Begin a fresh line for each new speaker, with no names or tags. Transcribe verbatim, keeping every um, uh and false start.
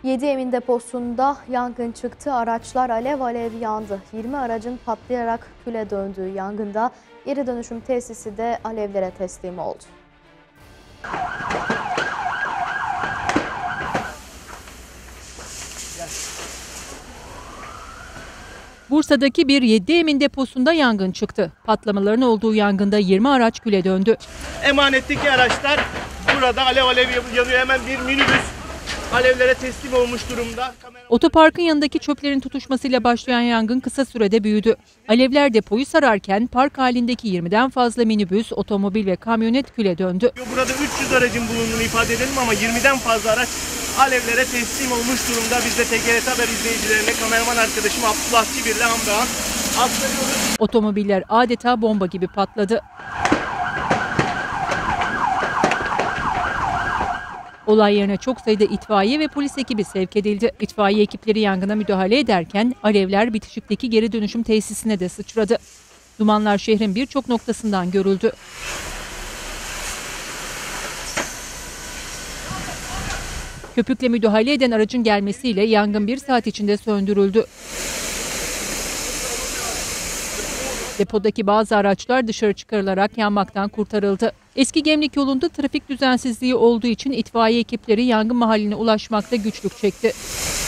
Yediemin deposunda yangın çıktı. Araçlar alev alev yandı. yirmi aracın patlayarak küle döndüğü yangında geri dönüşüm tesisi de alevlere teslim oldu.
Bursa'daki bir Yediemin deposunda yangın çıktı. Patlamaların olduğu yangında yirmi araç küle döndü.
Emanetteki araçlar burada alev alev yanıyor. Hemen bir minibüs alevlere teslim olmuş durumda.
Otoparkın yanındaki çöplerin tutuşmasıyla başlayan yangın kısa sürede büyüdü. Alevler depoyu sararken park halindeki yirmiden fazla minibüs, otomobil ve kamyonet küle döndü.
Burada üç yüz aracın bulunduğunu ifade edelim ama yirmiden fazla araç alevlere teslim olmuş durumda. Biz de T G R T Haber izleyicilerine kameraman arkadaşım Abdullah Çibir'le Hamdahan aktarıyoruz.
Otomobiller adeta bomba gibi patladı. Olay yerine çok sayıda itfaiye ve polis ekibi sevk edildi. İtfaiye ekipleri yangına müdahale ederken alevler bitişikteki geri dönüşüm tesisine de sıçradı. Dumanlar şehrin birçok noktasından görüldü. Köpükle müdahale eden aracın gelmesiyle yangın bir saat içinde söndürüldü. Depodaki bazı araçlar dışarı çıkarılarak yanmaktan kurtarıldı. Eski Gemlik yolunda trafik düzensizliği olduğu için itfaiye ekipleri yangın mahalline ulaşmakta güçlük çekti.